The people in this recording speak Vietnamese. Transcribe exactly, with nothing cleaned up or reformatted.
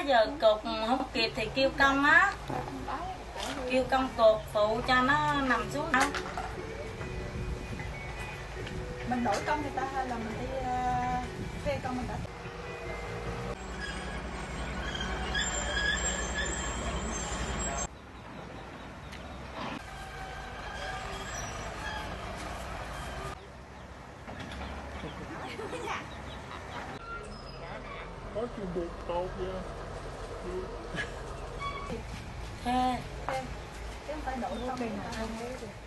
giờ cột không kịp thì kêu công á, kêu công cột phụ cho nó nằm xuống đâu. Mình đổi công người ta hay là mình đi uh, thuê công người ta? Có chịu buộc tốt nha. Thuê. Thuê. Chứ không phải đổi công người ta.